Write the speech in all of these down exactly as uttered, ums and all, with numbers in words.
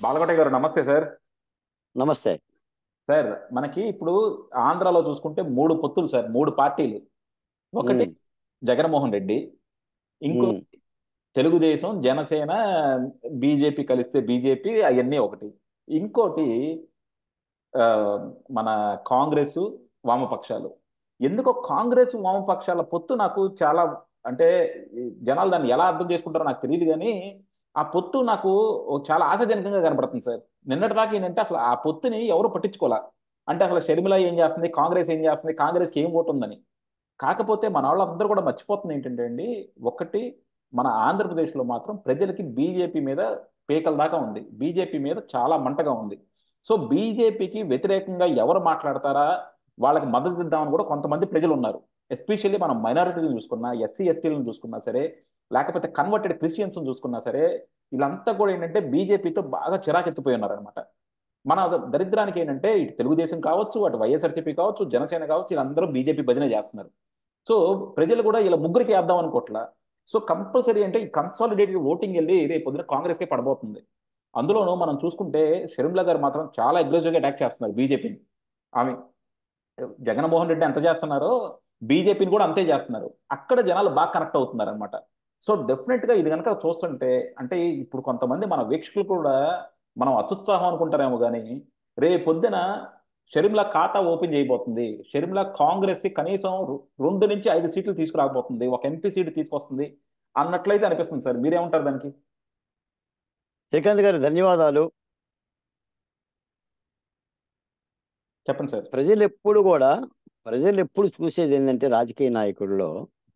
బాలకోట గారు నమస్తే సార్. నమస్తే. సార్ మనకి ఇప్పుడు ఆంధ్రాలో చూసుకుంటే మూడు పొత్తులు సార్, మూడు పార్టీలు. ఒకటి హ్మ్. జగన్మోహన్ రెడ్డి, ఇంకో హ్మ్. తెలుగుదేశం, జనసేన, బీజేపీ కలిస్తే బీజేపీ అవన్నీ ఒకటి. ఇంకోటి ఆ, మన కాంగ్రెస్, వామపక్షాలు. ఎందుకో కాంగ్రెస్ వామపక్షాల పొత్తు నాకు చాలా, అంటే ఈ జనాలు దాన్ని ఎలా అర్థం చేసుకుంటారో నాకు తెలియదు కానీ ఆ పొత్తు నాకు ఓ చాలా ఆశాజనకంగా కనబడుతుంది సార్. నిన్నటిదాకా ఏంటంటే అసలు ఆ పొత్తుని ఎవరు పట్టించుకోలే. అంటే అసలు షర్మిల ఏం చేస్తుంది, కాంగ్రెస్ ఏం చేస్తుంది, కాంగ్రెస్కి ఏం ఓటు ఉందని. కాకపోతే మన వాళ్ళందరూ కూడా మర్చిపోతుంది ఏంటంటే అండి, ఒకటి మన ఆంధ్రప్రదేశ్లో మాత్రం ప్రజలకి బీజేపీ మీద పేకల దాకా ఉంది, బీజేపీ మీద చాలా మంటగా ఉంది. సో బీజేపీకి వ్యతిరేకంగా ఎవరు మాట్లాడతారా, వాళ్ళకి మద్దతు ఇద్దామని కూడా కొంతమంది ప్రజలు ఉన్నారు. ఎస్పెషల్లీ మనం మైనారిటీలను చూసుకున్నా, ఎస్సీ ఎస్టీలను చూసుకున్నా సరే, లేకపోతే కన్వర్టెడ్ క్రిస్టియన్స్ చూసుకున్నా సరే, వీళ్ళంతా కూడా ఏంటంటే బీజేపీతో బాగా చిరాకెత్తిపోయి ఉన్నారనమాట. మన దరిద్రానికి ఏంటంటే ఇటు తెలుగుదేశం కావచ్చు, అటు వైఎస్ఆర్సీపీ కావచ్చు, జనసేన కావచ్చు, వీళ్ళందరూ బీజేపీ భజన చేస్తున్నారు. సో ప్రజలు కూడా ఇలా ముగ్గురికి వేద్దాం అనుకోవట్లా. సో కంపల్సరీ అంటే ఈ కన్సాలిడేటెడ్ ఓటింగ్ వెళ్ళి రేపు పొద్దున కాంగ్రెస్కే పడబోతుంది. అందులోనూ మనం చూసుకుంటే షర్మిల గారు మాత్రం చాలా అగ్రెసివ్గా అటాక్ చేస్తున్నారు బీజేపీని. ఆమె జగన్మోహన్ రెడ్డి ఎంత చేస్తున్నారో బీజేపీని కూడా అంతే చేస్తున్నారు. అక్కడ జనాలు బాగా కనెక్ట్ అవుతున్నారు అనమాట. సో డెఫినెట్ గా ఇది కనుక చూస్తుంటే, అంటే ఇప్పుడు కొంతమంది మన వీక్షకులు కూడా మనం అత్యుత్సాహం అనుకుంటారేమో కానీ, రేపు పొద్దున షర్మిల ఖాతా ఓపెన్ చేయబోతుంది, షర్మిల కాంగ్రెస్ కి కనీసం రు- రెండు నుంచి ఐదు సీట్లు తీసుకురాకపోతుంది, ఒక ఎంపీ సీటు తీసుకొస్తుంది అన్నట్లయితే అనిపిస్తుంది సార్. మీరేమంటారు దానికి? శ్రీకాంత్ గారు ధన్యవాదాలు. చెప్పండి సార్. ప్రజలెప్పుడు గూడా ప్రజలెప్పుడు చూసేది ఏందంటే రాజకీయ నాయకుల్లో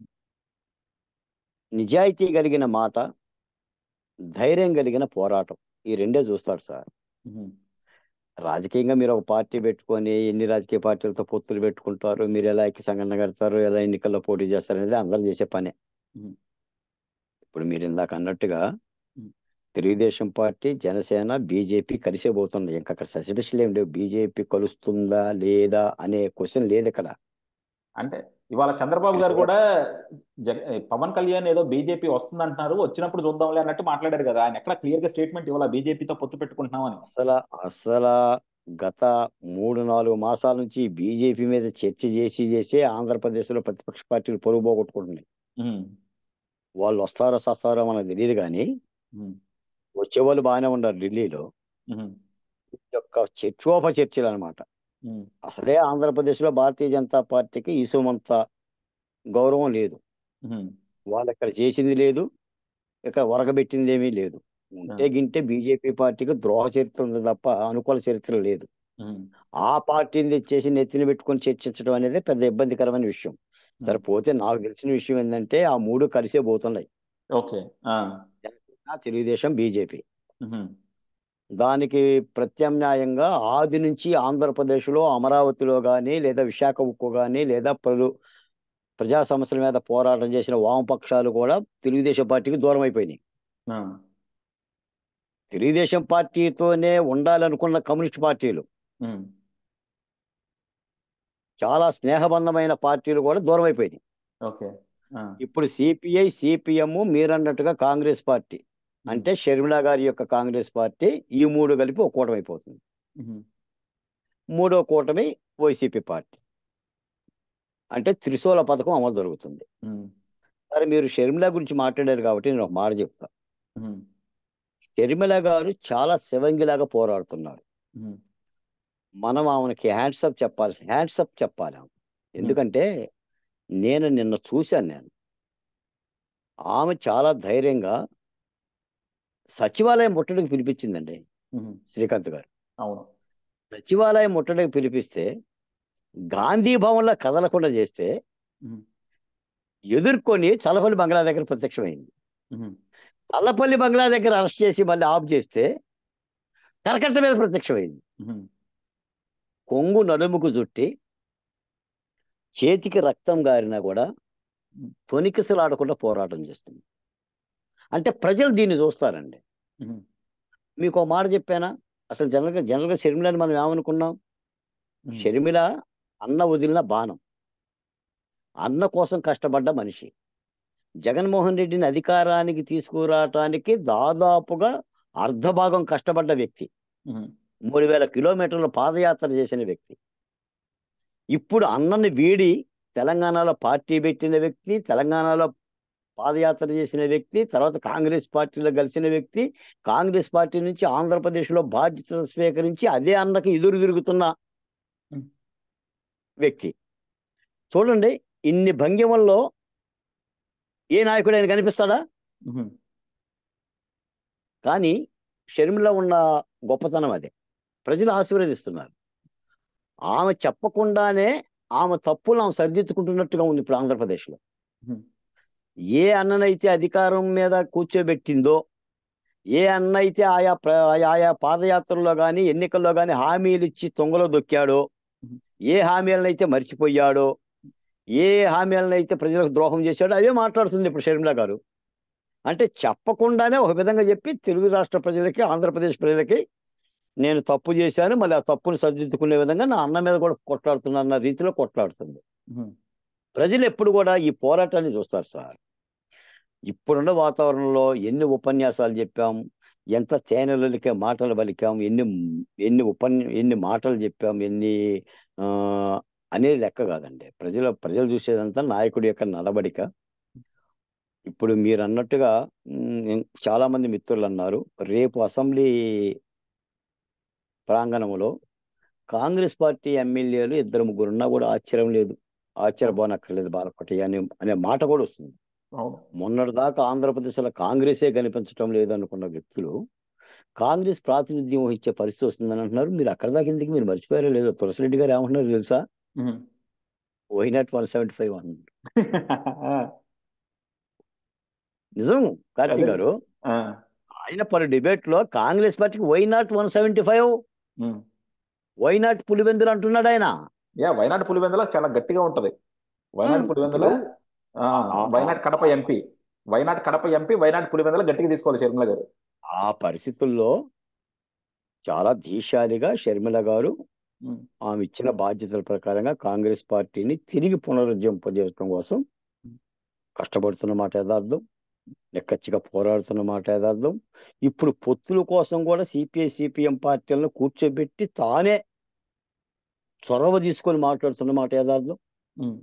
నిజాయితీ కలిగిన మాట, ధైర్యం కలిగిన పోరాటం. ఈ రెండే చూస్తాడు సార్. ఉహు, రాజకీయంగా మీరు ఒక పార్టీ పెట్టుకొని ఎన్ని రాజకీయ పార్టీలతో పొత్తులు పెట్టుకుంటారు, మీరు ఎలా ఎక్కి సంఘటన కడతారు, ఎలా ఎన్నికల్లో పోటీ చేస్తారనేది అందరూ చేసే పనే. ఉహు, ఇప్పుడు మీరు ఇందాక అన్నట్టుగా ఉహు. తెలుగుదేశం పార్టీ, జనసేన, బీజేపీ కలిసే పోతుంది. ఇంకా అక్కడ సస్పెషల్ ఏం లేవు. బీజేపీ కలుస్తుందా లేదా అనే క్వశ్చన్ లేదు ఇక్కడ. అంటే ఇవాళ చంద్రబాబు మీరు గారు చూడ కూడా జగ పవన్ కళ్యాణ్ ఏదో బీజేపీ వస్తుందంటున్నారు, వచ్చినప్పుడు చూద్దాంలే అన్నట్టు మాట్లాడారు కదా. ఆయన ఎక్కడ క్లియర్ గా స్టేట్మెంట్ ఇవాళ బీజేపీతో పొత్తు పెట్టుకుంటున్నామని. అసలు అసలు గత మూడు నాలుగు మాసాల నుంచి బీజేపీ మీద చర్చ చేసి చేసి ఆంధ్రప్రదేశ్లో ప్రతిపక్ష పార్టీలు పొరుగు పోగొట్టుకుంటున్నాయి. ఉమ్, వాళ్ళు వస్తారో సస్తారో మనకు తెలియదు కానీ ఉమ్, వచ్చేవాళ్ళు బాగానే ఉన్నారు ఢిల్లీలో. ఉమ్, ఈ యొక్క చర్చోప చర్చలు అనమాట. ఉమ్, అసలే ఆంధ్రప్రదేశ్లో భారతీయ జనతా పార్టీకి ఈసుమంత గౌరవం లేదు. ఉమ్, వాళ్ళు ఇక్కడ చేసింది లేదు, ఇక్కడ ఒరగబెట్టింది ఏమీ లేదు. ఉంటే ఉమ్, గింటే బీజేపీ పార్టీకి ద్రోహ చరిత్ర ఉంది తప్ప అనుకూల చరిత్ర లేదు. ఉమ్, ఆ పార్టీని తెచ్చేసి నెత్తిన పెట్టుకొని చర్చించడం అనేది పెద్ద ఇబ్బందికరమైన విషయం. ఉమ్. సరిపోతే నాకు తెలిసిన విషయం ఏంటంటే ఆ మూడు కలిసే పోతున్నాయి. ఓకే. ఆ, జనసేన, తెలుగుదేశం, బీజేపీ. ఉహుం, దానికి ప్రత్యామ్నాయంగా ఆది నుంచి ఆంధ్రప్రదేశ్లో అమరావతిలో కానీ లేదా విశాఖ ఉక్కు కానీ లేదా పలు ప్రజా సమస్యల మీద పోరాటం చేసిన వామపక్షాలు కూడా తెలుగుదేశం పార్టీకి దూరం అయిపోయినాయి. ఆ, తెలుగుదేశం పార్టీతోనే ఉండాలనుకున్న కమ్యూనిస్ట్ పార్టీలు, ఉమ్, చాలా స్నేహబంధమైన పార్టీలు కూడా దూరం అయిపోయినాయి. ఓకే. ఆ, ఇప్పుడు సిపిఐ, సిపిఎం, మీరన్నట్టుగా కాంగ్రెస్ పార్టీ, ఉమ్, అంటే షర్మిల గారి యొక్క కాంగ్రెస్ పార్టీ, ఈ మూడు కలిపి ఒక కూటమి అయిపోతుంది. ఉహుం, మూడో కూటమి వైసీపీ పార్టీ, అంటే త్రిశూల పథకం అమలు జరుగుతుంది. ఉమ్, సరే, మీరు షర్మిల గురించి మాట్లాడారు కాబట్టి నేను ఒక మాట చెప్తా. ఉహుం, షర్మిల గారు చాలా శివంగిలాగా పోరాడుతున్నారు. ఉహుం, మనం ఆమెకి హ్యాండ్సప్ చెప్పాలి, హ్యాండ్సప్ చెప్పాలి ఆమె. ఉహుం, ఎందుకంటే నేను నిన్న చూశాను. నేను ఆమె చాలా ధైర్యంగా సచివాలయం ముట్టడికి పిలిపించిందండి ఉహుం. శ్రీకాంత్ గారు. అవును. సచివాలయం ముట్టడికి పిలిపిస్తే గాంధీ భవన్లో కదలకుండా చేస్తే ఉహుం, ఎదుర్కొని చల్లపల్లి బంగ్లా దగ్గర ప్రత్యక్షమైంది. ఉహుం, చల్లపల్లి బంగ్లా దగ్గర అరెస్ట్ చేసి మళ్ళీ ఆఫ్ చేస్తే కరకట్ట మీద ప్రత్యక్షమైంది. ఉహుం, కొంగు నడుముకు చుట్టి చేతికి రక్తం గారినా కూడా ఉమ్, తొనికిసలాడకుండా పోరాటం చేస్తుంది. అంటే ప్రజలు దీన్ని చూస్తారండి. ఉహుం, మీకు ఒక మాట చెప్పానా? అసలు జనరల్గా జనరల్గా షర్మిలని మనం ఏమనుకున్నాం? ఉహుం, షర్మిల అన్న వదిలిన బాణం, అన్న కోసం కష్టపడ్డ మనిషి. జగన్మోహన్ రెడ్డిని అధికారానికి తీసుకురావటానికి దాదాపుగా అర్ధభాగం కష్టపడ్డ వ్యక్తి, ఉమ్, మూడు వేల కిలోమీటర్లు పాదయాత్ర చేసిన వ్యక్తి, ఇప్పుడు అన్నని వీడి తెలంగాణలో పార్టీ పెట్టిన వ్యక్తి, తెలంగాణలో పాదయాత్ర చేసిన వ్యక్తి, తర్వాత కాంగ్రెస్ పార్టీలో కలిసిన వ్యక్తి, కాంగ్రెస్ పార్టీ నుంచి ఆంధ్రప్రదేశ్లో బాధ్యతలు స్వీకరించి అదే అన్నకి ఎదురు తిరుగుతున్న ఉమ్, వ్యక్తి. చూడండి, ఇన్ని భంగిమల్లో ఏ నాయకుడు ఆయన కనిపిస్తాడా? ఉమ్, కానీ షర్మిల ఉన్న గొప్పతనం అదే. ప్రజలు ఆశీర్వదిస్తున్నారు. ఆమె చెప్పకుండానే ఆమె తప్పులు ఆమె సరిదిద్దుకుంటున్నట్టుగా ఉంది ఇప్పుడు ఆంధ్రప్రదేశ్లో. ఉమ్, ఏ అన్ననైతే అధికారం మీద కూర్చోబెట్టిందో, ఏ అన్న అయితే ఆయా ప్ర ఆయా పాదయాత్రల్లో కానీ ఎన్నికల్లో కానీ హామీలు ఇచ్చి తొంగలో దొక్కాడో, ఉమ్, ఏ హామీలనైతే మర్చిపోయాడో, ఏ హామీలనైతే ప్రజలకు ద్రోహం చేశాడో అవే మాట్లాడుతుంది ఇప్పుడు షర్మిల గారు. అంటే చెప్పకుండానే ఒక విధంగా చెప్పి తెలుగు రాష్ట్ర ప్రజలకి, ఆంధ్రప్రదేశ్ ప్రజలకి నేను తప్పు చేశాను, మళ్ళీ ఆ తప్పును సరిదిద్దుకునే విధంగా నా అన్న మీద కూడా కొట్లాడుతున్నా అన్న రీతిలో కొట్లాడుతుంది. ఉమ్, ప్రజలు ఎప్పుడు కూడా ఈ పోరాటాన్ని చూస్తారు సార్. ఇప్పుడున్న వాతావరణంలో ఎన్ని ఉపన్యాసాలు చెప్పాం, ఎంత తేనెలకే మాటలు పలికాం, ఎన్ని ఎన్ని ఉపన్య ఎన్ని మాటలు చెప్పాం, ఎన్ని ఆ, అనేది లెక్క కాదండి. ప్రజల ప్రజలు చూసేదంతా నాయకుడి యొక్క నడవడిక. ఇప్పుడు మీరు అన్నట్టుగా ఉమ్, చాలా మంది మిత్రులు అన్నారు, రేపు అసెంబ్లీ ప్రాంగణంలో కాంగ్రెస్ పార్టీ ఎమ్మెల్యేలు ఇద్దరు ముగ్గురున్నా కూడా ఆశ్చర్యం లేదు, అవును, ఆశ్చర్యపోనక్కర్లేదు బాలకోటి అని అనే మాట కూడా వస్తుంది. అవును, మొన్నటిదాకా ఆంధ్రప్రదేశ్లో కాంగ్రెసే కనిపించడం లేదనుకున్న వ్యక్తులు కాంగ్రెస్ ప్రాతినిధ్యం వహించే పరిస్థితి వస్తుందని అంటున్నారు. మీరు అక్కడ దాకా ఎందుకు, మీరు మర్చిపోయారో లేదో, తులసిరెడ్డి గారు ఏమంటున్నారు తెలుసా? ఉమ్. Why not one seventy five అన్నారు. నిజం అదే. కార్తీక్ గారు, ఆ, ఆయన పలు డిబేట్ లో కాంగ్రెస్ పార్టీకి why not one seventy five, ఉమ్. వై నాట్ పులివెందులు అంటున్నాడు ఆయన. యా, వైనాడు పులివెందుల చాలా గట్టిగా ఉంటది. వైనాడు ఉమ్, పులివెందుల ఇప్పుడు ఆ, ఆ- ఆ- వైనాడు ఆ- కడప ఆ- MP, why not Kadapa MP why not Pulivendula గట్టిగా తీసుకోవాలి షర్మిల గారు. ఆ పరిస్థితుల్లో చాలా ధీశాలిగా షర్మిల గారు ఉమ్, ఆమె ఇచ్చిన బాధ్యతల ప్రకారంగా కాంగ్రెస్ పార్టీని తిరిగి పునరుజ్జింపజేయడం కోసం కష్టపడుతున్న మాట యథార్థం, నిక్కచ్చిగా పోరాడుతున్న మాట యథార్థం. ఇప్పుడు పొత్తుల కోసం కూడా సిపిఐ సిపిఎం పార్టీలను కూర్చోబెట్టి తానే చొరవ తీసుకొని మాట్లాడుతున్న మాట యథార్థం. ఉమ్,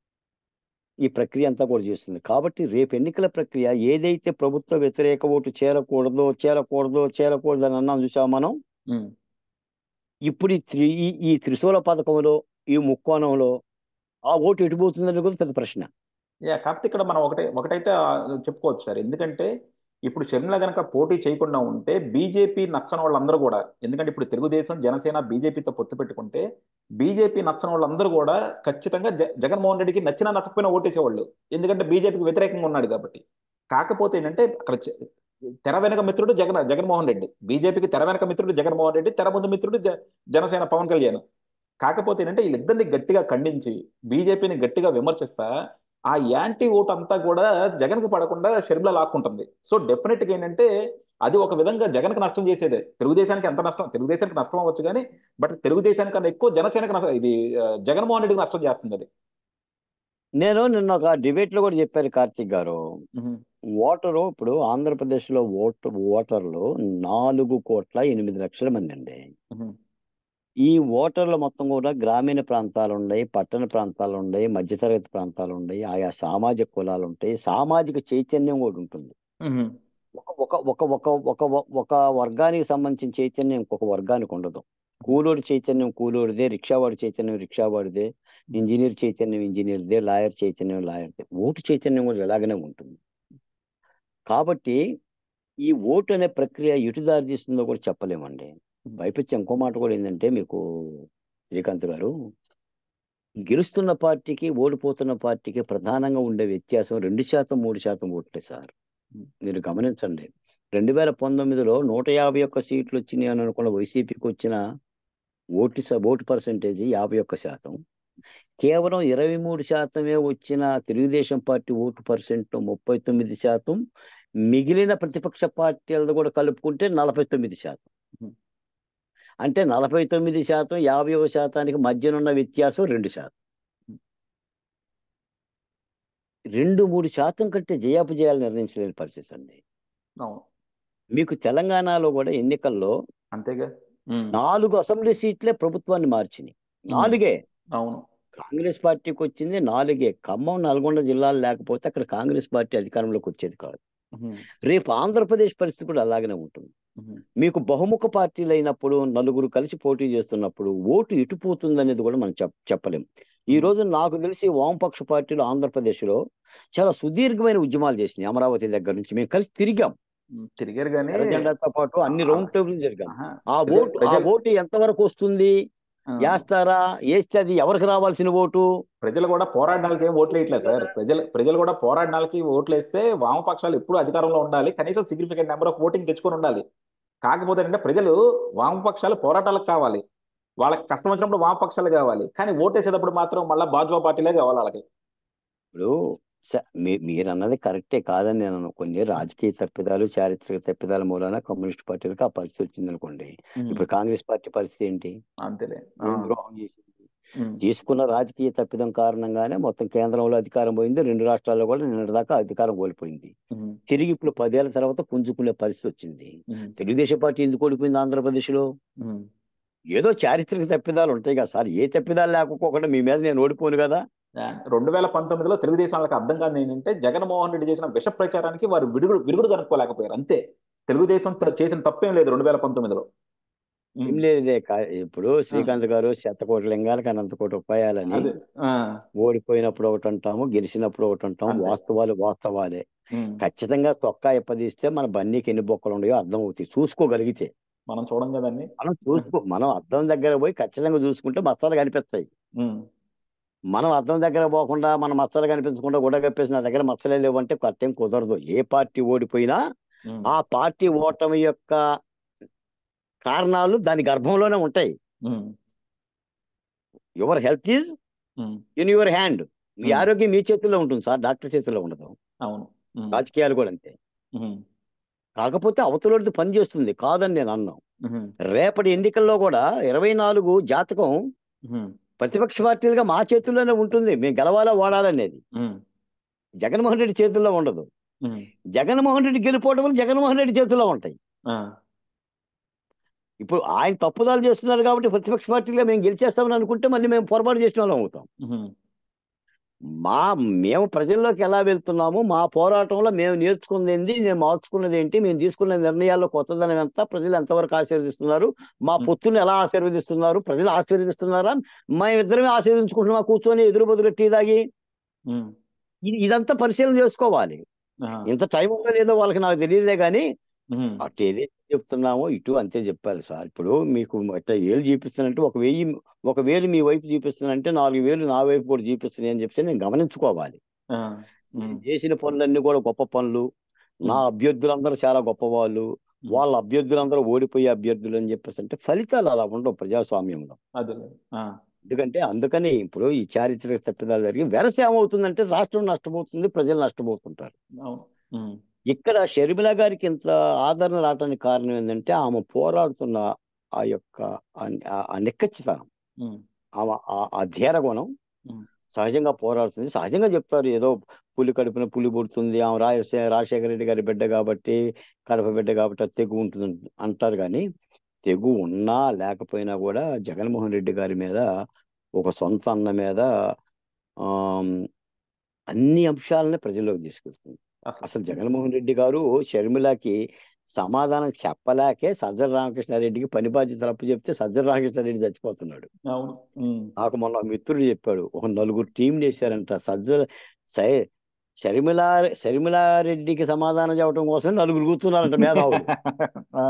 ఈ ప్రక్రియ అంతా కూడా చేస్తుంది. కాబట్టి రేపు ఎన్నికల ప్రక్రియ ఏదైతే ప్రభుత్వ వ్యతిరేక ఓటు చేరకూడదో చేరకూడదో చేరకూడదు అని అన్నాం చూసాం మనం, ఉమ్. ఇప్పుడు ఈ త్రి ఈ ఈ త్రిశూల పథకంలో, ఈ ముక్కోణంలో ఆ ఓటు ఎటుపోతుందని కూడా పెద్ద ప్రశ్న. యా, కాకపోతే ఇక్కడ మనం ఒకటే ఒకటైతే ఆ, చెప్పుకోవచ్చు సార్. ఎందుకంటే ఇప్పుడు షర్మిల గనక పోటీ చేయకుండా ఉంటే బీజేపీ నచ్చని వాళ్ళందరూ కూడా, ఎందుకంటే ఇప్పుడు తెలుగుదేశం జనసేన బీజేపీతో పొత్తు పెట్టుకుంటే బీజేపీ నచ్చని వాళ్ళందరూ కూడా ఖచ్చితంగా జ జగన్మోహన్ రెడ్డికి నచ్చినా నచ్చకపోయినా ఓటేసేవాళ్ళు. ఎందుకంటే బీజేపీకి వ్యతిరేకంగా ఉన్నాడు కాబట్టి. కాకపోతే ఏంటంటే అక్కడ చె- తెర వెనక మిత్రుడు జగన్ జగన్మోహన్ రెడ్డి, బీజేపీకి తెర వెనక మిత్రుడు జగన్మోహన్ రెడ్డి, తెర ముందు మిత్రుడు జ జనసేన పవన్ కళ్యాణ్. కాకపోతే ఏంటంటే వీళ్ళిద్దరిని గట్టిగా ఖండించి బీజేపీని గట్టిగా విమర్శిస్తా ఆ యాంటీ ఓట్ అంతా కూడా జగన్కి పడకుండా షర్మిల లాక్కుంటుంది. సో డెఫినెట్ గా ఏంటంటే అది ఒక విధంగా జగన్కి నష్టం చేసేదే. తెలుగుదేశానికి ఎంత నష్టం, తెలుగుదేశానికి నష్టం అవ్వచ్చు కానీ బట్ తెలుగుదేశానికన్నా ఎక్కువ జనసేనకి నష్టం, ఇది ఆ, జగన్మోహన్ రెడ్డికి నష్టం చేస్తుంది అది. నేను నిన్న ఒక డిబేట్ లో కూడా చెప్పారు కార్తీక్ గారు, ఉహు, ఓటరు ఇప్పుడు ఆంధ్రప్రదేశ్లో ఓటు ఓటర్లు నాలుగు కోట్ల ఎనిమిది లక్షల మంది అండి. ఉహు, ఈ ఓటర్లు మొత్తం కూడా గ్రామీణ ప్రాంతాలు ఉన్నాయి, పట్టణ ప్రాంతాలు ఉన్నాయి, మధ్యతరగతి ప్రాంతాలు ఉన్నాయి, ఆయా సామాజిక కులాలు ఉంటాయి, సామాజిక చైతన్యం కూడా ఉంటుంది. ఉహు, ఒక ఒక ఒక ఒక ఒక ఒక వర్గానికి సంబంధించిన చైతన్యం ఇంకొక వర్గానికి ఉండదు. కూలోడి చైతన్యం కూలోడిదే, రిక్షావాడి చైతన్యం రిక్షావాడిదే, ఇంజనీర్ చైతన్యం ఇంజనీర్దే, లాయర్ చైతన్యం లాయర్దే. ఓటు చైతన్యం కూడా ఇలాగనే ఉంటుంది. కాబట్టి ఈ ఓటు అనే ప్రక్రియ ఎటు దారి తీస్తుందో కూడా చెప్పలేమండి. పైపెచ్చి ఇంకో మాట కూడా ఏంటంటే మీకు శ్రీకాంత్ గారు, గెలుస్తున్న పార్టీకి ఓడిపోతున్న పార్టీకి ప్రధానంగా ఉండే వ్యత్యాసం రెండు శాతం మూడు శాతం ఓట్లే సార్. మీరు గమనించండి, రెండు వేల పంతొమ్మిదిలో నూట యాభై ఒక్క సీట్లు వచ్చినాయి అని అనుకున్న వైసీపీకి వచ్చిన ఓటు శా- ఓటు పర్సంటేజ్ యాభై ఒక్క శాతం. కేవలం ఇరవై మూడు శాతమే వచ్చిన తెలుగుదేశం పార్టీ ఓటు పర్సెంట్ ముప్పై తొమ్మిది శాతం. మిగిలిన ప్రతిపక్ష పార్టీలతో కూడా కలుపుకుంటే నలభై తొమ్మిది శాతం. ఉహు. అంటే నలభై తొమ్మిది శాతం యాభై ఒక శాతానికి మధ్యనున్న వ్యత్యాసం రెండు శాతం. రెండు మూడు శాతం కంటే జయాపజయాలు నిర్ణయించలేని పరిస్థితి అండి. అవును. మీకు తెలంగాణలో కూడా ఎన్నికల్లో అంతేగా. ఉమ్, నాలుగు అసెంబ్లీ సీట్లే ప్రభుత్వాన్ని మార్చినాయి. ఉమ్, నాలుగే. అవును. కాంగ్రెస్ పార్టీకి వచ్చింది నాలుగే. ఖమ్మం, నల్గొండ జిల్లాలు లేకపోతే అక్కడ కాంగ్రెస్ పార్టీ అధికారంలోకి వచ్చేది కాదు. ఉమ్, రేపు ఆంధ్రప్రదేశ్ పరిస్థితి కూడా అలాగనే ఉంటుంది. ఉమ్, మీకు బహుముఖ పార్టీలు అయినప్పుడు, నలుగురు కలిసి పోటీ చేస్తున్నప్పుడు ఓటు ఎటుపోతుంది అనేది కూడా మనం చెప్ చెప్పలేం. ఈ ఉమ్, రోజు నాకు తెలిసి వామపక్ష పార్టీలు ఆంధ్రప్రదేశ్లో చాలా సుదీర్ఘమైన ఉద్యమాలు చేసినాయి. అమరావతి దగ్గర నుంచి మేము కలిసి తిరిగాం. ఉమ్, తిరిగారు కానీ ఎర్రజెండాతో పాటు అన్ని రౌండ్ టేబుల్ జరిగాం. ఆహా, ఆ ప్రజ- ఓటు ఆ ప్రజలు ఓటు ఎంతవరకు వస్తుంది, ఆ, వేస్తారా, వేస్తే అది ఎవరికి రావాల్సిన ఓటు? ప్రజలు కూడా పోరాడడానికి ఏం ఓట్లు వేయట్లేదు సార్. ప్రజలు ప్రజలు కూడా పోరాడడానికి ఓట్లు వేస్తే వామపక్షాలు ఎప్పుడు అధికారంలో ఉండాలి, కనీసం సిగ్నిఫికెంట్ నెంబర్ ఆఫ్ ఓటింగ్ తెచ్చుకొని ఉండాలి. కాకపోతే అంటే ప్రజలు వామపక్షాలు పోరాటాలకు కావాలి, వాళ్ళకి కష్టం వచ్చినప్పుడు వామపక్షాలు కావాలి, కానీ ఓటేసేటప్పుడు మాత్రం మళ్ళీ బాజ్వా పార్టీలే కావాలి వాళ్ళకి. ఇప్పుడు స- మీ మీరు అన్నది కరెక్టే, కాదని నేను అను. కొన్ని రాజకీయ తప్పిదాలు, చారిత్రక తప్పిదాల మూలాన కమ్యూనిస్ట్ పార్టీలకు ఆ పరిస్థితి వచ్చింది అనుకోండి. ఉమ్, ఇప్పుడు కాంగ్రెస్ పార్టీ పరిస్థితి ఏంటి? అంతేలే. ఆ, ఏం ద్రోహం చేసింది? ఉమ్, తీసుకున్న రాజకీయ తప్పిదం కారణంగానే మొత్తం కేంద్రంలో అధికారం పోయింది, రెండు రాష్ట్రాల్లో కూడా నిన్నటిదాకా అధికారం కోల్పోయింది. ఉమ్, తిరిగి ఇప్పుడు పదేళ్ల తర్వాత పుంజుకునే పరిస్థితి వచ్చింది. ఉమ్, తెలుగుదేశం పార్టీ ఎందుకు ఓడిపోయింది ఆంధ్రప్రదేశ్లో? ఉమ్. ఏదో చారిత్రక తప్పిదాలు ఉంటాయి కదా సార్. ఏ తప్పిదాలు లేకపోకుండా మీ మీద నేను ఓడిపోను కదా. ఆ, రెండు వేల పంతొమ్మిదిలో తెలుగుదేశం వాళ్ళకి అర్థం కాదు ఏంటంటే జగన్మోహన్ రెడ్డి చేసిన విష ప్రచారానికి వారు విరుగుడు విరుగుడు కనుక్కోలేకపోయారు అంతే. తెలుగుదేశం త- చేసిన తప్పేం లేదు రెండు వేల పంతొమ్మిదిలో. ఏం ఉమ్, లేదు. ఇప్పుడు ఆ, శ్రీకాంత్ గారు శతకోటి లింగాలకు అనంతకోటి ఉపాయాలని, అదే. ఆ, ఓడిపోయినప్పుడు ఒకటి అంటాము, గెలిచినప్పుడు ఒకటి అంటాము. అంతే. వాస్తవాలు వాస్తవాలే. ఉమ్, ఖచ్చితంగా చొక్కా ఇప్పదీస్తే మన బన్నీకి ఎన్ని బొక్కలు ఉన్నాయో అర్థం అవుతాయి చూసుకోగలిగితే. మనం చూడం కదండి. మనం చూసుకో మనం అద్దం దగ్గర పోయి ఖచ్చితంగా చూసుకుంటే మచ్చలు కనిపిస్తాయి. ఉమ్, మనం అద్దం దగ్గర పోకుండా మన మచ్చలు కనిపించకుండా గుడ్డ కప్పేసి నా దగ్గర మచ్చలే లేవంటే కట్టేం కుదరదు. ఏ పార్టీ ఓడిపోయినా ఉమ్, ఆ పార్టీ ఓటమి యొక్క కారణాలు దాని గర్భంలోనే ఉంటాయి. Um, your health is um, in your hand. మీ ఉమ్, ఆరోగ్యం మీ చేతుల్లో ఉంటుంది సార్, డాక్టర్ చేతుల్లో ఉండదు. అవును. ఉమ్, రాజకీయాలు కూడా అంతే. ఉమ్, కాకపోతే అవతలది పని చేస్తుంది కాదని నేను అన్నాను. ఉమ్, రేపటి ఎన్నికల్లో కూడా ఇరవై నాలుగు జాతకం ఉమ్, ప్రతిపక్ష పార్టీలుగా మా చేతుల్లోనే ఉంటుంది. మేము గెలవాలా ఓడాలనేది ఉమ్, జగన్మోహన్ రెడ్డి చేతుల్లో ఉండదు. ఉమ్, జగన్మోహన్ రెడ్డి గెలిపోవడం వల్ల జగన్మోహన్ రెడ్డి చేతుల్లో ఉంటాయి. ఆ, ఇప్పుడు ఆయన తప్పుదాలు చేస్తున్నారు కాబట్టి ప్రతిపక్ష పార్టీగా మేము గెలిచేస్తామని అనుకుంటే మళ్ళీ మేము పొరపాటు చేసిన వాళ్ళం అవుతాం. ఉమ్, మా మేము ప్రజల్లోకి ఎలా వెళ్తున్నాము, మా పోరాటంలో మేము నేర్చుకున్నది ఏంటి, నేను మార్చుకున్నది ఏంటి, మేము తీసుకున్న నిర్ణయాల్లో కొత్తదనం ఎంత, ప్రజలు ఎంతవరకు ఆశీర్వదిస్తున్నారు, మా ఉమ్, పొత్తుని ఎలా ఆశీర్వదిస్తున్నారు, ప్రజలు ఆశీర్వదిస్తున్నారా, మేమిద్దరమే ఆశీర్వదించుకుంటున్నాం కూర్చొని ఎదురు బదులు టీ తాగి, ఉమ్, ఇది ఇదంతా పరిశీలన చేసుకోవాలి. ఆ, ఇంత టైం ఉందో లేదో వాళ్ళకి నాకు తెలియదే కానీ ఉమ్, అటు ఏదైతే చెప్తున్నామో ఇటు అంతే చెప్పాలి సార్. ఇప్పుడు మీకు అట్లా ఏళ్ళు చూపిస్తానంటే ఒక వెయ్యి ఒక వేలు మీ వైపు చూపిస్తానంటే నాలుగు వేలు నా వైపు కూడా చూపిస్తున్నాయి అని చెప్పి నేను గమనించుకోవాలి. ఆ, నేను ఉమ్, చేసిన పనులన్నీ కూడా గొప్ప పనులు, నా ఉమ్, అభ్యర్థులందరూ చాలా గొప్పవాళ్ళు, ఉమ్, వాళ్ళ అభ్యర్థులందరూ ఓడిపోయే అభ్యర్థులు అని చెప్పేసి అంటే ఫలితాలు అలా ఉండవు ప్రజాస్వామ్యంలో. అదేలే. ఆ, ఎందుకంటే అందుకని ఇప్పుడు ఈ చారిత్రక తప్పిదాలు జరిగి వెరస ఏమవుతుందంటే రాష్ట్రం నష్టపోతుంది, ప్రజలు నష్టపోతుంటారు. అవును. ఉమ్, ఇక్కడ షర్మిల గారికి ఇంత ఆదరణ రావడానికి కారణం ఏంటంటే ఆమె పోరాడుతున్న ఆ యొక్క ఆ- ఆ- ఆ నిక్కచ్చితనం, ఉమ్, ఆమె ఆ ఆ ధీరగుణం. ఉమ్, సహజంగా పోరాడుతుంది. సహజంగా చెప్తారు ఏదో పులి కడుపున పులి పుడుతుంది, ఆమె రాజశే రాజశేఖర రెడ్డి గారి బిడ్డ కాబట్టి, కడప బిడ్డ కాబట్టి అది తెగు ఉంటుంది అంటారు. కానీ తెగు ఉన్నా లేకపోయినా కూడా జగన్మోహన్ రెడ్డి గారి మీద, ఒక సొంత అన్న మీద ఆమ్, అన్ని అంశాలని ప్రజల్లోకి తీసుకెళ్తుంది. అసలు. అసలు జగన్మోహన్ రెడ్డి గారు షర్మిలకి సమాధానం చెప్పలేకే సజ్జల రామకృష్ణారెడ్డికి పని బాధ్యతలు అప్పు చెప్తే సజ్జల రామకృష్ణారెడ్డి చచ్చిపోతున్నాడు. అవును. ఉమ్, నాకు మొన్న మిత్రుడు చెప్పాడు, ఒక నలుగురు టీం చేశారంట సజ్జల సై షర్మిల షర్మిలారెడ్డికి సమాధానం చెప్పడం కోసం నలుగురు కూర్చున్నారంట మేధావులు. ఆ,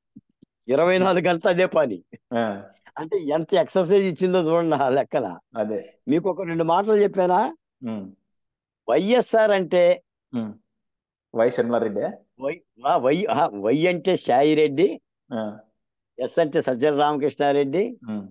ఇరవై నాలుగు గంటలు అదే పని. ఆ, అంటే ఎంత ఎక్సర్సైజ్ ఇచ్చిందో చూడండి ఆ లెక్కన. అదే. మీకు ఒక రెండు మాటలు చెప్పానా. ఉమ్, వైఎస్ఆర్ అంటే ఉమ్, వై షర్మిలారెడ్డి. వై ఆ, వై ఆ, వై అంటే సాయి రెడ్డి, ఆ, ఎస్ అంటే సజ్జల రామకృష్ణారెడ్డి, ఉమ్,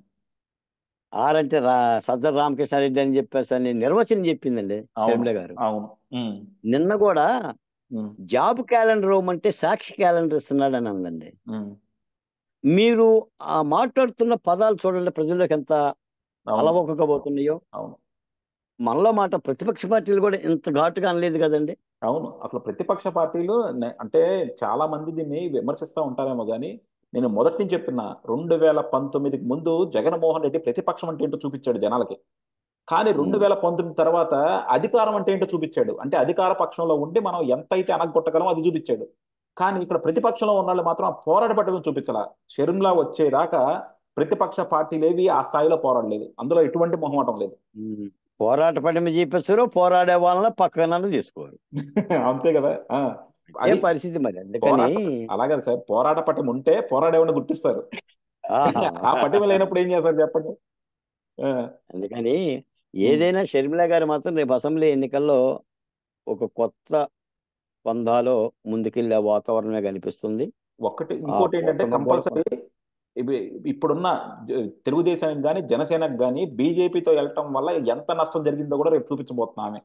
ఆర్ అంటే రా సజ్జల రామకృష్ణారెడ్డి అని చెప్పేసి అని నిర్వచనం చెప్పిందండి అవును. షర్మిల గారు. అవును. ఉమ్, నిన్న కూడా ఉమ్, జాబ్ క్యాలెండర్ ఇవ్వమంటే సాక్షి క్యాలెండర్ ఇస్తున్నాడని అందండి. ఉమ్, మీరు ఆ మాట్లాడుతున్న పదాలు చూడండి ప్రజల్లోకి ఎంత అవును. అలవోకగా పోతున్నాయో. అవును. మనలో మాట ప్రతిపక్ష పార్టీలు కూడా ఇంత ఘాటుగా అనలేదు కదండి. అవును, అసలు ప్రతిపక్ష పార్టీలు నే- అంటే చాలా మంది దీన్ని విమర్శిస్తూ ఉంటారేమో కానీ నేను మొదటి నుంచి చెప్తున్నా, రెండు వేల పంతొమ్మిదికి ముందు జగన్మోహన్ రెడ్డి ప్రతిపక్షం అంటే ఏంటో చూపించాడు జనాలకి. కానీ రెండు ఉమ్. వేల పంతొమ్మిది తర్వాత అధికారం అంటే ఏంటో చూపించాడు. అంటే అధికార పక్షంలో ఉండి మనం ఎంతైతే అనగొట్టగలమో అది చూపించాడు. కానీ ఇక్కడ ప్రతిపక్షంలో ఉన్న వాళ్ళు మాత్రం ఆ పోరాట పట్టడం చూపించాల. షర్మిలా వచ్చేదాకా ప్రతిపక్ష పార్టీలేవి ఆ స్థాయిలో పోరాడలేదు. అందులో ఎటువంటి మొహమాటం లేదు. ఉమ్. పోరాట పడిమ చూపిస్తారు, పోరాడే వాళ్ళని పక్కన తీసుకోరు. అంతే కదా. ఆ, ఏ అది పరిస్థితి మరి, అందుకని పోరాట అలాగే సార్, పోరాట పట్టం ఉంటే పోరాడేవాడిని గుర్తిస్తారు. ఆహా. ఆ పట్టిమ లేనప్పుడు ఏం చేస్తారు చెప్పండి. ఆ, అందుకని ఉమ్. ఏదైనా షర్మిల గారు మాత్రం రేపు అసెంబ్లీ ఎన్నికల్లో ఒక కొత్త పందాలో ముందుకెళ్లే వాతావరణమే కనిపిస్తుంది. ఒక్కటి ఆ ఇంకోటి ఏంటంటే కూటమి కూడా కంపల్సరీ కొంత ఇవి ఇప్పుడున్న జ- తెలుగుదేశానికి కానీ జనసేనకు కానీ బీజేపీతో వెళ్ళటం వల్ల ఎంత నష్టం జరిగిందో కూడా రేపు చూపించబోతున్నాం ఆమె.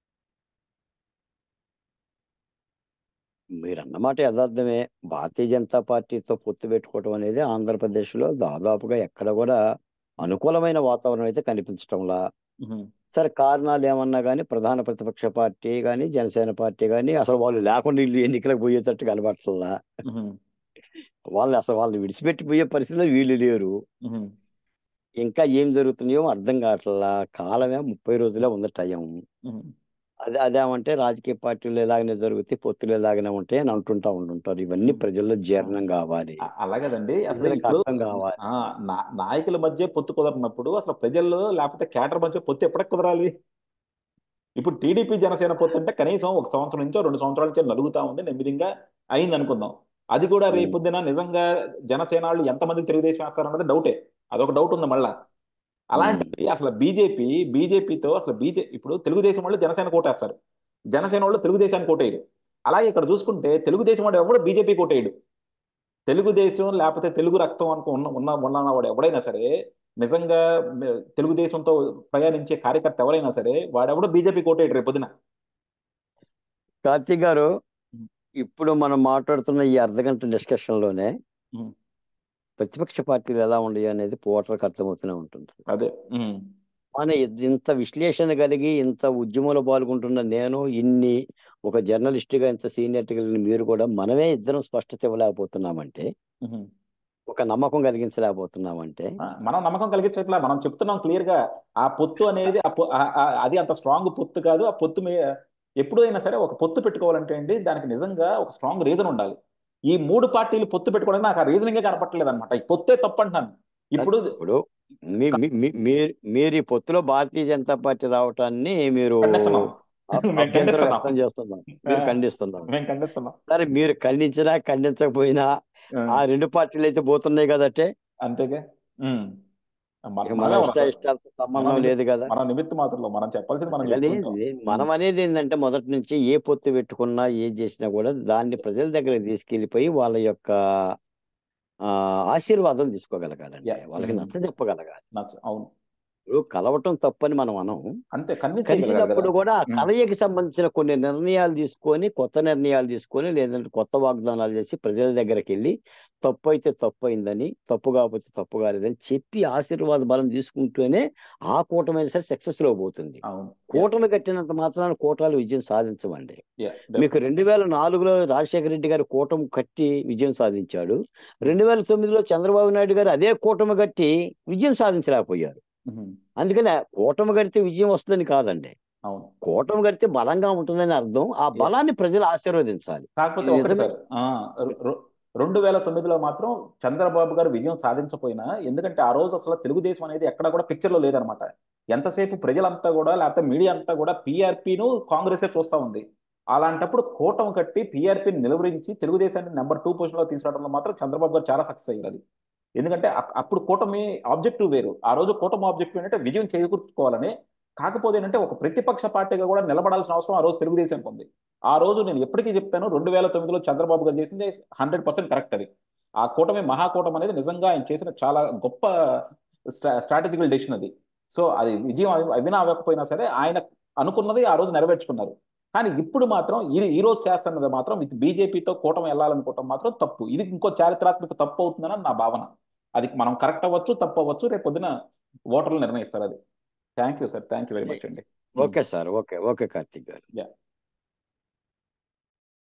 మీరు అన్నమాట యథార్థమే. భారతీయ జనతా పార్టీతో పొత్తు పెట్టుకోవడం అనేది ఆంధ్రప్రదేశ్లో దాదాపుగా ఎక్కడ కూడా అనుకూలమైన వాతావరణం అయితే కనిపించటంలా. ఉహు, సరే, కారణాలు ఏమన్నా కానీ ప్రధాన ప్రతిపక్ష పార్టీ కానీ జనసేన పార్టీ కానీ అసలు వాళ్ళు లేకుండా వీళ్ళు ఎన్నికలకు పోయేటట్టు కనబట్టల్లా. ఉహు, వాళ్ళు అసలు వాళ్ళు విడిచిపెట్టి పోయే పరిస్థితిలో వీళ్ళు లేరు. ఉహు, ఇంకా ఏం జరుగుతున్నాయో అర్థం కావట్లా. కాలమే ముప్పై రోజులే ఉంది టైం. ఉహు. అదే అదేమంటే రాజకీయ పార్టీలు ఎలాగనే జరుగుతాయి, పొత్తులు ఎలాగనే ఉంటాయి అని అంటుంటా ఉంటుంటారు. ఇవన్నీ ప్రజల్లో జీర్ణం కావాలి, అ- అలాగేదండి. అసలు ప్రజలకు ఇప్పుడు అర్థం కావాలి. ఆ, నా నాయకుల మధ్య పొత్తు కుదరనప్పుడు అసలు ప్రజల్లో లేకపోతే కేటర్ మధ్య పొత్తు ఎప్పటికి కుదరాలి? ఇప్పుడు టీడీపీ జనసేన పొత్తు అంటే కనీసం ఒక సంవత్సరం నుంచో రెండు సంవత్సరాల నుంచో నలుగుతా ఉంది, నెమ్మదిగా అయింది అనుకుందాం. అది కూడా ఉమ్, రేపొద్దున నిజంగా జనసేన వాళ్ళు ఎంతమంది తెలుగుదేశం వేస్తారన్నది డౌటే. అదొక డౌట్ ఉంది మళ్ళా. ఉమ్. అలాంటిది అసలు బీజేపీ బీజేపీతో అసలు బీజే ఇప్పుడు తెలుగుదేశం వాళ్ళు జనసేన కోటేస్తారు, జనసేన వాళ్ళు తెలుగుదేశానికి కోటేయరు. అలాగే ఇక్కడ చూసుకుంటే తెలుగుదేశం వాడు ఎవడు బీజేపీ కోటేయడు. తెలుగుదేశం లేకపోతే తెలుగు రక్తం అనుకో ఉన్న ఉన్న ఉన్నవాడు ఎవడైనా సరే, నిజంగా మ- తెలుగుదేశంతో ప్రయాణించే కార్యకర్త ఎవరైనా సరే వాడెవడో బీజేపీ కోటేయడు రేపు పొద్దున. కార్తీక్ గారు, ఇప్పుడు మనం మాట్లాడుతున్న ఈ అర్ధగంట డిస్కషన్లోనే ఉమ్, ప్రతిపక్ష పార్టీలు ఎలా ఉండవు అనేది ఓటర్లకు అర్థమవుతూనే ఉంటుంది. అదే. ఉమ్, మన ఇద్- ఇంత విశ్లేషణ కలిగి ఇంత ఉద్యమంలో పాల్గొంటున్న నేను, ఇన్ని ఒక జర్నలిస్ట్గా ఇంత సీనియర్టీ కలిగిన మీరు కూడా మనమే ఇద్దరం స్పష్టత ఇవ్వలేకపోతున్నామంటే, ఉమ్. ఒక నమ్మకం కలిగించలేకపోతున్నామంటే, ఆ, మనం నమ్మకం కలిగించట్లా, మనం చెప్తున్నాం క్లియర్ గా. ఆ పొత్తు అనేది ఆ పొ- ఆ- ఆ- అది అంత స్ట్రాంగ్ పొత్తు కాదు. ఆ పొత్తు మీ ఎప్పుడు అయినా సరే ఒక పొత్తు పెట్టుకోవాలంటే అండి దానికి నిజంగా ఒక స్ట్రాంగ్ రీజన్ ఉండాలి. ఈ మూడు పార్టీలు పొత్తు పెట్టుకోవడానికి నాకు ఆ రీజనింగే కనపట్టలేదు అనమాట. ఈ పొత్తే తప్పు అంటున్నాను కాదు, ఇప్పుడు. ఇప్పుడు మీ మీ- మీ- మీరు మీరు ఈ పొత్తులో భారతీయ జనతా పార్టీ రావటాన్ని మీరు ఖండిస్తున్నాం. అ- మేము అభ్యంతరం ఖండిస్తున్నాం. వ్యక్తం చేస్తున్నారు, ఆ, మీరు ఖండిస్తున్నారు. మేము ఖండిస్తున్నాం. సరే, మీరు ఖండించినా ఖండించకపోయినా ఆ, ఆ రెండు పార్టీలు అయితే పోతున్నాయి కదంటే, అంతేగా. ఉమ్. మన- ఇక మన మనమే ఇష్ట ఉన్నాం. ఇష్టాలతో మన సంబంధం నిమిత్త లేదు కదా. మన నిమిత్త మాత్రంలో మనం చెప్పాల్సింది మనం అందుకని చెప్పుకుంటాం. ఇది- ఉమ్, మనం అనేది ఏంటంటే మొదటి నుంచి ఏ పొత్తు పెట్టుకున్నా ఏం చేసినా కూడా దాన్ని ప్రజల దగ్గర తీసుకెళ్ళిపోయి వాళ్ళ యొక్క ఆ, ఆశీర్వాదం తీసుకోగలగాలండి, యా. వాళ్ళకి ఉమ్, నచ్చ చెప్పగలగాలి. నచ్చ అవును. ఇప్పుడు కలవటం తప్పని మనం అనం. అంతే, కన్విన్స్ చేయగలగాలి కదా. కలిసినప్పుడు కూడా ఆ ఉమ్, కలయికి సంబంధించిన కొన్ని నిర్ణయాలు తీసుకొని, కొత్త నిర్ణయాలు తీసుకొని, లేదంటే కొత్త వాగ్దానాలు చేసి ప్రజల దగ్గరికి వెళ్ళి తప్పు అయితే తప్పు అయిందని, తప్పు కాకపోతే తప్పు కాలేదని చెప్పి ఆశీర్వాద బలం తీసుకుంటూనే ఆ కూటమి సరే సక్సెస్ లో పోతుంది. అవును. యా. కూటమి కట్టినంత మాత్రాన కూటమి విజయం సాధించమండి. యా, మీకు డెఫినెట్. రెండు వేల నాలుగులో రాజశేఖర రెడ్డి గారు కూటమి కట్టి విజయం సాధించాడు. రెండు వేల తొమ్మిదిలో చంద్రబాబు నాయుడు గారు అదే కూటమి కట్టి విజయం సాధించలేకపోయారు. అందుకని ఆ కూటమి కడితే విజయం వస్తుందని కాదండి, అవును. కూటమి కడితే బలంగా ఉంటుందని అర్థం. ఆ యా. బలాన్ని ప్రజలు ఆశీర్వదించాలి. కాకపోతే ఇది ఒకటి నిజమే. సార్, ఆ, రె- రె- రెండు వేల తొమ్మిదిలో మాత్రం చంద్రబాబు గారు విజయం సాధించపోయినా, ఎందుకంటే ఆ రోజు అసలు తెలుగుదేశం అనేది ఎక్కడ కూడా పిక్చర్ లో లేదనమాట. ఎంతసేపు ప్రజలంతా కూడా లేకపోతే మీడియా అంతా కూడా పీఆర్పీను కాంగ్రెసే చూస్తా ఉంది. అలాంటప్పుడు కూటమి కట్టి పీఆర్పీని నిలువరించి తెలుగుదేశాన్ని నెంబర్ టూ పొజిషన్ లో తీసుకురావడంలో మాత్రం చంద్రబాబు గారు చాలా సక్సెస్ అయ్యారు. అది ఎందుకంటే అక్- అప్పుడు కూటమి ఆబ్జెక్టివ్ వేరు. ఆ రోజు కూటమి ఆబ్జెక్టివ్ ఏంటంటే విజయం చేకూర్చుకోవాలని. కాకపోతే ఏంటంటే ఒక ప్రతిపక్ష పార్టీగా కూడా నిలబడాల్సిన అవసరం ఆ రోజు తెలుగుదేశానికి ఉంది. ఆ రోజు నేను ఎప్పటికీ చెప్తాను, రెండు వేల తొమ్మిదిలో చంద్రబాబు గారు చేసింది హండ్రెడ్ పర్సెంట్ కరెక్ట్. అది ఆ కూటమి మహాకూటమి అనేది నిజంగా ఆయన చేసిన చాలా గొప్ప స్ట్రాటజికల్ డెసిషన్ అది. సో అది విజయం అవి- అవినా అవ్వకపోయినా సరే ఆయన అనుకున్నది ఆ రోజు నెరవేర్చుకున్నారు. కానీ ఇప్పుడు మాత్రం ఈ ఈ రోజు చేస్తున్నది మాత్రం ఇది బీజేపీతో కూటమి వెళ్ళాలనుకోవటం మాత్రం తప్పు. ఇది ఇంకో చారిత్రాత్మక తప్పు అవుతుందని నా భావన. అది మనం కరెక్ట్ అవ్వచ్చు, తప్పు అవ్వచ్చు, రేపు పొద్దున ఓటర్లు నిర్ణయిస్తారు అది. Thank you sir, thank you very much అండి. Okay sir, okay okay Karthik గారు. యా